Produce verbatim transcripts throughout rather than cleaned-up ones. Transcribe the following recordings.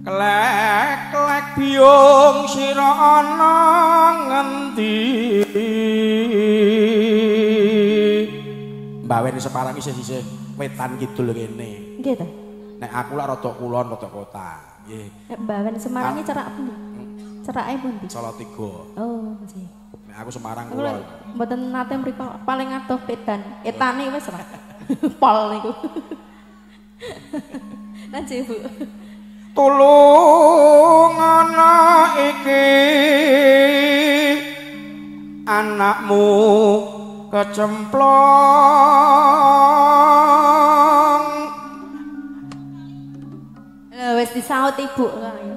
Klek-klek biung sira ana ngendi Mbawen Semarang isih-isih wetan kidul kene. Nggih ta? Nek aku lak rada kulon rada kota. Nggih. Nek Mbawen Semarang iki cerak pundi? Cerake pundi? Salatiga. Oh, nggih. Nek aku Semarang kulon. Mboten nate mriku paling adoh pedan. Etane wis ra. Pol niku. Lanjut, Bu. Tulung ana iki anakmu kecemplung lha wis disaut ibu kaya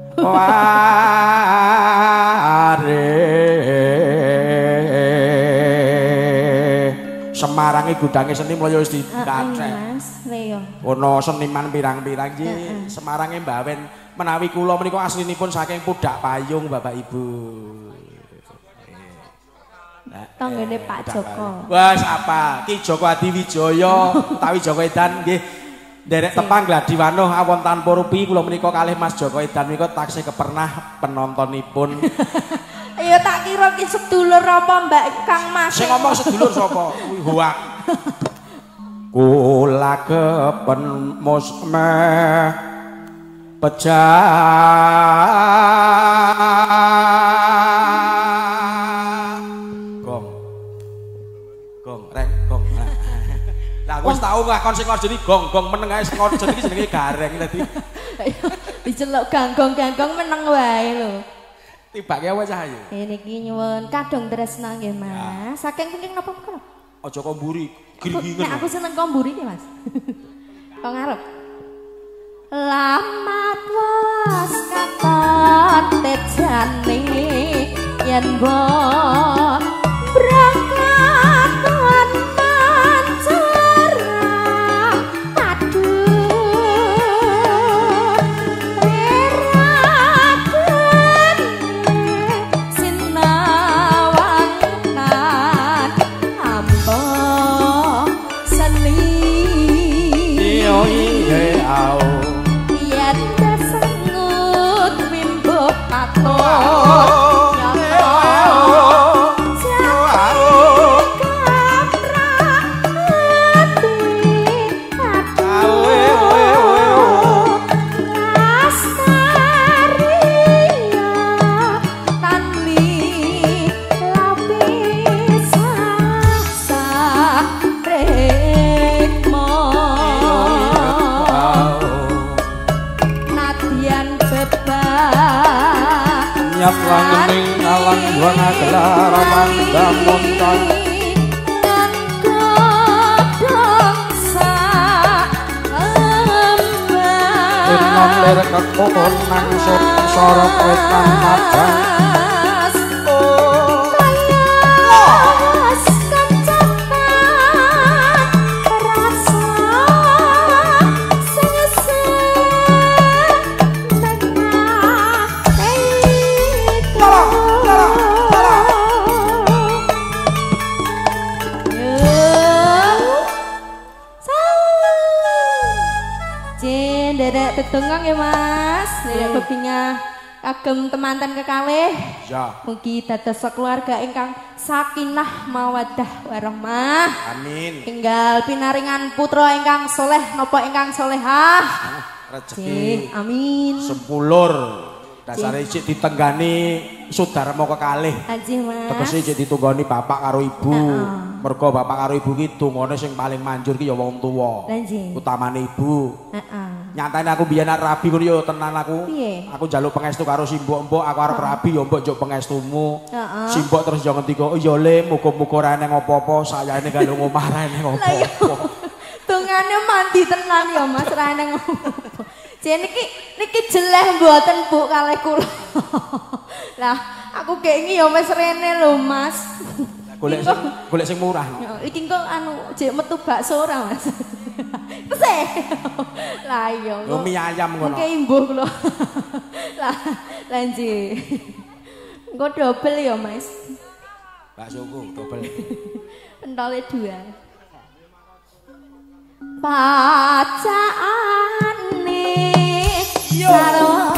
ware Semarang iki gudange seni mloyo wis dicacek Mas Leo ono seniman pirang-pirang iki Semarange Mbawen menawi kula menika aslinipun saking Pudak Payung Bapak Ibu tanggane Pak Joko. Wes apa? Ki Joko Adiwijaya utawi Joko Edan nggih. Nderek tepang Gladiwanuh awon tanpa rupi kula menika kalih Mas Joko Edan menika taksih kepernah penontonipun. Ya tak kira ki sedulur apa Mbak Kang Mas. Sing ngomong sedulur sapa? Kuwi hoak. Kula kepen musmeh pecah wis tau ngakon sing jadi gong-gong meneng ae sing jadi iki jenenge gareng tadi. Diceluk ganggong-ganggong meneng wae lho. Tibake apa cah ayo? Eh niki nyuwun kadung tresna nggih Mas. Saking saking napa kok? Aja komburi, gringingen. Nek aku seneng komburi ki Mas. Kok ngarep? Lamat was katon tejane yen mbok berangkat tuan langening alang buana gelar mandamun kan Irnom lir kekon nang sorot wetan madan Tetunggang ya Mas, tidak bebinya kagem temanten kekalih. Ya. Mugi dados keluarga ingkang sakinah mawaddah warahmah. Amin. Tinggal pinaringan putra ingkang soleh nopo ingkang solehah. Rezeki. Amin. Sepulur. Dasare cek ditenggani saudara mau kekalih. Anjih Mas. Tegese cek ditunggoni bapak karo ibu. Uh-uh. Mergo bapak karo ibu ki dungane sing paling manjur ki ya wong tuwa. Utamane ibu. Heeh. Nyatane aku biyen arep rabi ngono ya tenan aku. Piye? Aku njaluk pangestu karo simbok-mbok, aku arep rabi ya mbok njuk pangestumu. Heeh. Simbok terus yo ngendika, "Oh ya Le, muga-muga ora eneng apa-apa, sayane kalung omah ra eneng apa-apa." Tungane mandi tenan ya Mas, ra eneng apa-apa. Jen niki niki jeleh mboten Bu kalih kula. Lah, aku kenging ya wis rene lho Mas. Golek sing golek sing murah. Iki kok anu jek metu bakso ora Mas. Tesih. Lah iya. Yo mie ayam ngono. Oke imbuh kula. Lah lanjut. Engko double ya Mas. Baksoku double. Pentole dua. Pacaane sarwa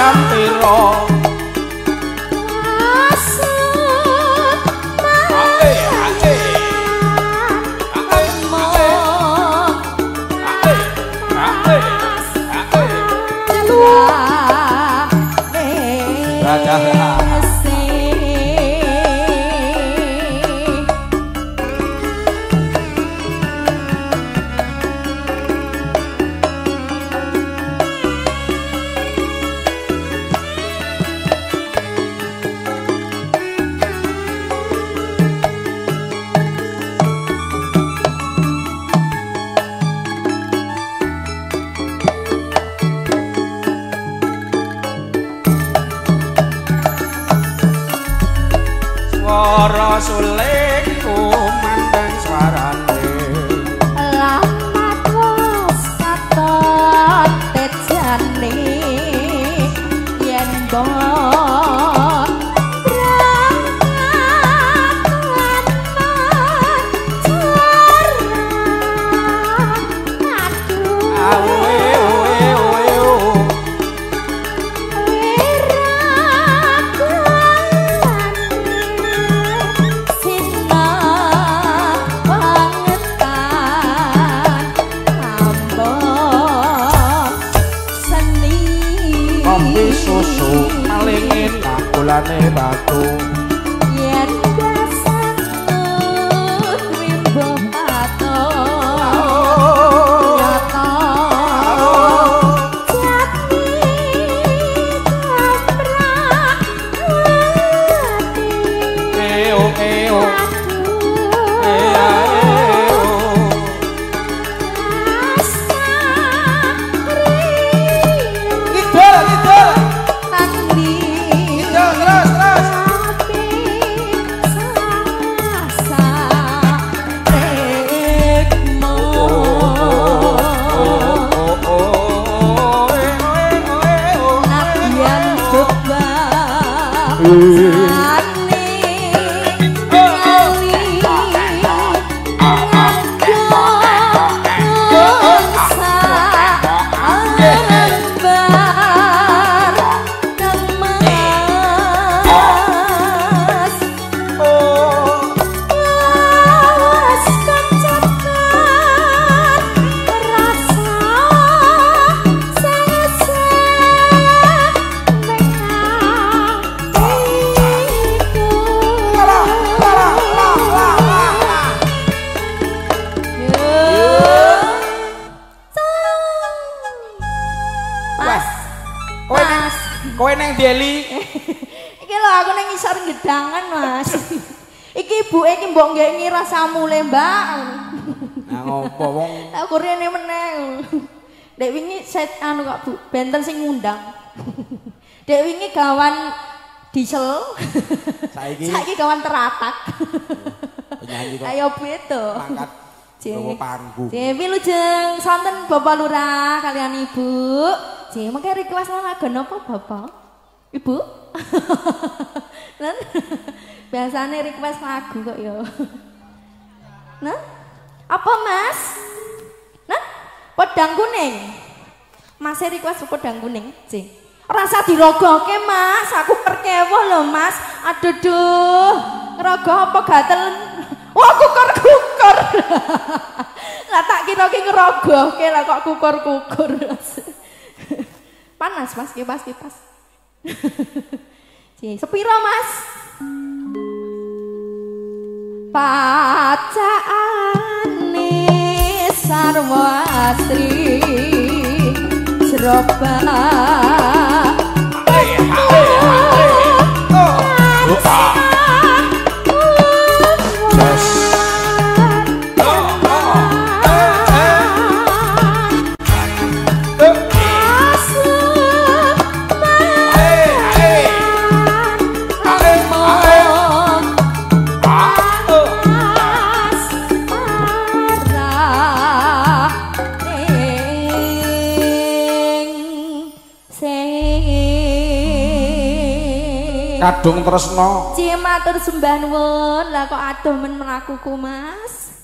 jam piro swara sulingku mandeng swarane lamat wis katon tejane yen mbok susu paling enak gulane batu yen gasan kuwi mbok pato nyata jati kamrak eo eo kowe neng Deli iki lho aku neng isor gedangan Mas iki ibuke iki mbok nggih rasa mule Mbak nah ngopo wong aku rene meneh dek wingi set anu kok Bu benten sing ngundang dek wingi gawan diesel saiki saiki gawan teratak penyanyi kok ayo beda mangkat bawa panggung Dewi lujeng sonten Bapak Lurah kalian Ibu J, mengke request lagu napa Bapak? Ibu? Nan biasane request lagu kok ya. Nah? Apa Mas? Nah? Podang kuning. Mas request podang kuning, J. Rasa dirogoke Mas, aku perkewo lho Mas. Aduh duh. Ngerogoh apa gatel? Wah kukur-kukur. Lah tak kira ki ngerogohke lah kok kukur-kukur. Panas Mas, kipas kipas. Ci, sepiro Mas? Pacaane sarwa asri jeroba. Hey, hey, hey. Oh. Kadung tresno. Ci matur sembah nuwun, lah kok adoh men mlakuku Mas.